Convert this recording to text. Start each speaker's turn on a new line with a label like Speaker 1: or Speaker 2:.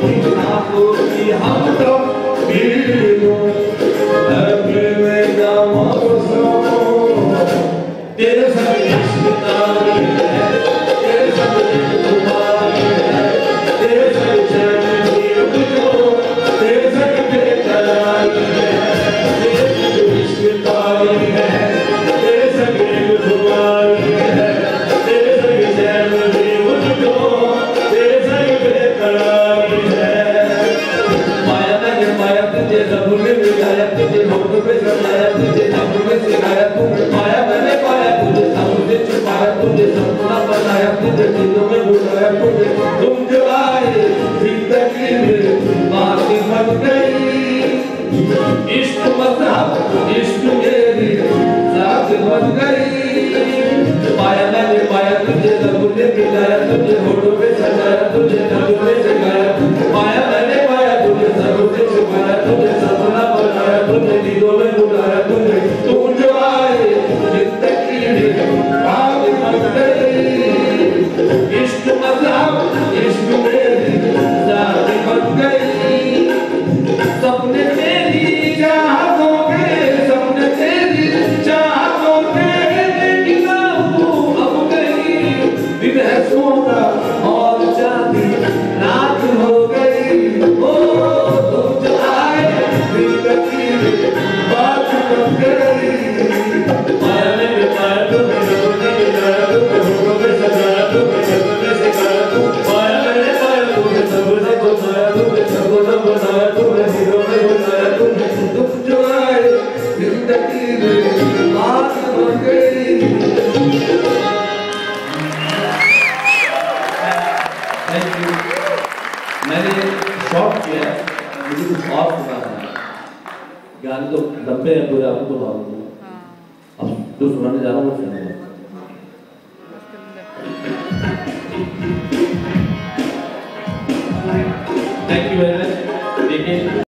Speaker 1: सांसों की हम तो पीड़ों में जामा तेरे संग इश्क तारी है, तेरे संग तुम्हारी है, तेरे संग चैन की मुझको, तेरे संग बेकरार है, तेरे संग इश्क तारी है, तेरे संग तुम्हारी है, तेरे संग चैन की मुझको, तेरे संग बेकरार है। माया ने माया तुझे रब ने मिलाया, तुझे होठ पे सजाया, तुझे रब ने सिखाया, तुझे माया मैंने पाया, तुझे सबसे छुपाया, तुझे सपना बनाया, तुझे दिलों में बुलाया, तुझे तुम जो आए जिंदगी में बात बन गई। इश्क मज़हब इश्क मेरी साथ बन गई। पाया मैंने पाया, तुझे रब ने मिलाया, तुझे होठों पे सजाया, तुझे रब ने सिखाया, पाया मैंने पाया, तुझे सबसे छुपाया, तुझे सपना बनाया, तुझे दिलों में बुलाया, तुझे तुम जो आए जिंदगी में बात बन गई। इश्क मज़हब इश्क मेरी जात बन गई। सपने तेरी चाहतों के, सपने तेरी चाहतों के निगाहों अब गई। दिन है सोना और चांदी रात हो गई। ओ तुम जो आए जिंदगी में बात बन गई। माया ने मिलाया तुम्हें, रब ने मिलाया तुम्हें, होठों पे सजाया तुम्हें, जब ने सिखाया तुम्हें, माया मैंने पाया तुम्हें, सबने बनाया तुम्हें, सबने बनाया तुम्हें, दिलों में बुलाया तुम्हें, तुम जो आए जिंदगी में बात बन गई। Thank you. मैंने शॉर्ट किया है, मुझे कुछ और सुनाना है। गाने तो लंबे हैं पूरे, आपको तो मालूम है। अब जो सुनाने जा रहा हूँ वो सुनिए। Thank you very much. देखिए